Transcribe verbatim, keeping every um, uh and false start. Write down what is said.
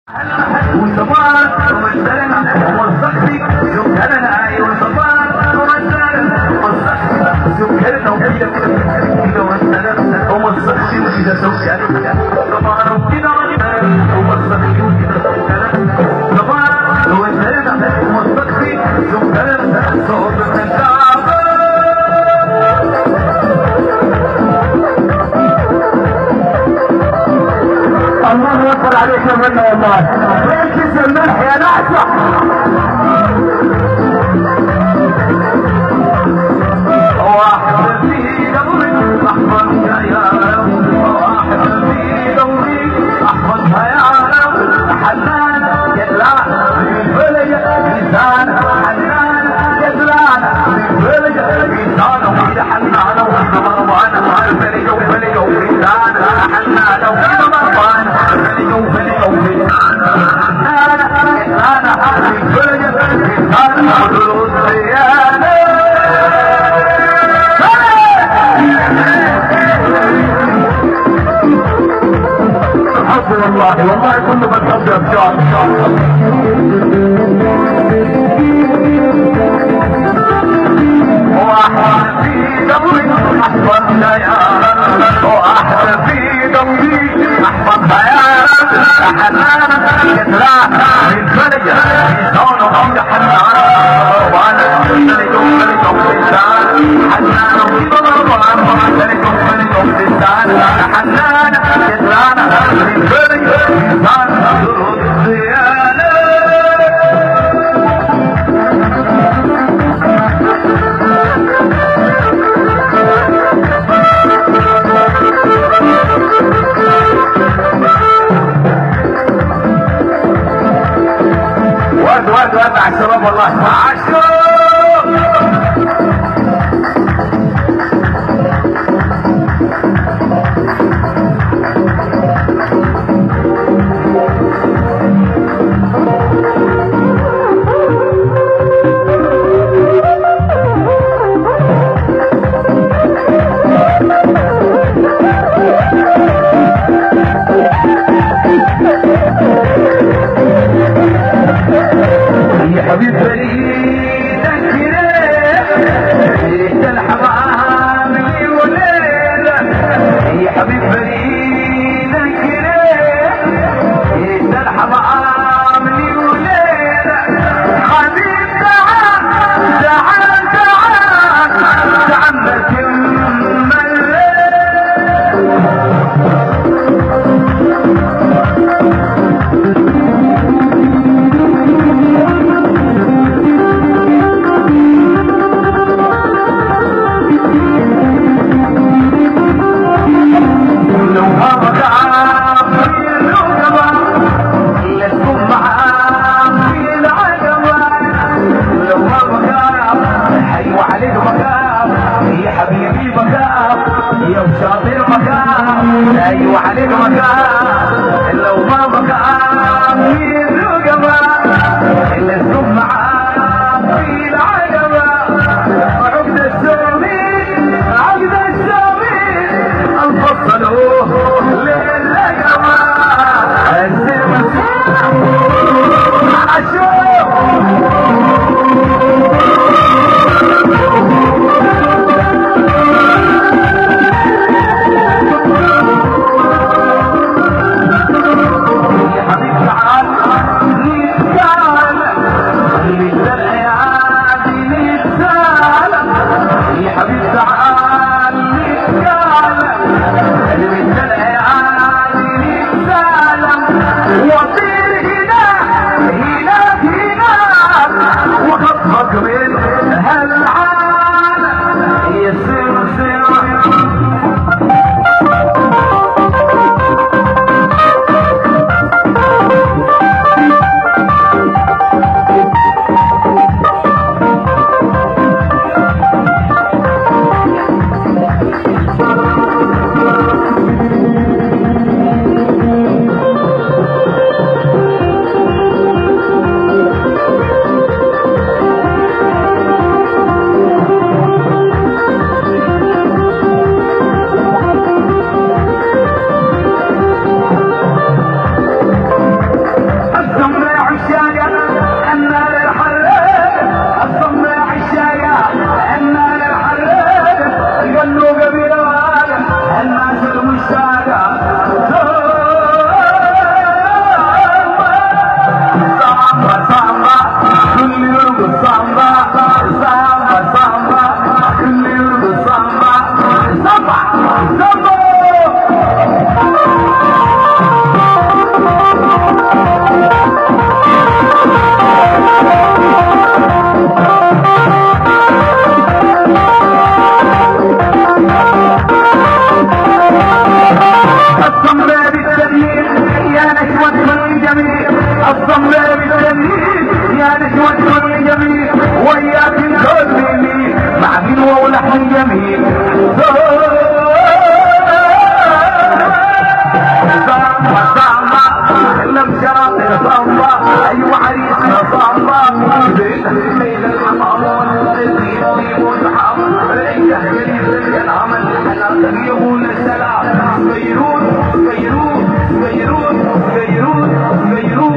الله اكبر عليك يا منى والله. وين كيس الملح يا نعسة؟ واحد في دوري احفظها يا رب، واحد في دوري احفظها يا رب. حنان يدلع بالفلج لسان، حنان يدلع بالفلج لسان. وإذا حنان ومروان الفلج وفلج ولسان، حنان ومروان الفلج وفلج ولسان. حنان يدلع بالفلج لسان ودروس ريانه. والله والله كله بتقضي افكار ان شاء الله. واحد في دوري احفظها يا رب، واحد في دوري احفظها يا رب. حنان يدلع بالفلج لسان، وعند حنان وانا فلج وفلج ولسان. حنان ومروان فلج وفلج ولسان. حنان يدلع بالفلج لسان ودروس ريانه. ورد ورد ورد على الشباب والله. عاشور حبيب فريدك ليه تلحق عاملي وليلة. يا حبيب فريدك ليه تلحق عاملي وليلة. حبيب تعال تعال تعال تعال نكمل ايوه عليك مكان. لو ما مكان في الرقبه الا الزوم معاه في العقبه. عقد السومين عقد السومين انفصلوه للرقبه. الزمن اشوف جميل الضمير الجميل يا نجوى كل جميل وياك الكل مع قنوة ولحن جميل صامبا صامبا خلم شاطر صامبا ايوه عريسنا صامبا بين الليل الحمامون الزيت في مصحف ريح جريد العمل انا يقول السلام بيروت بيروت بيروت بيروت بيروت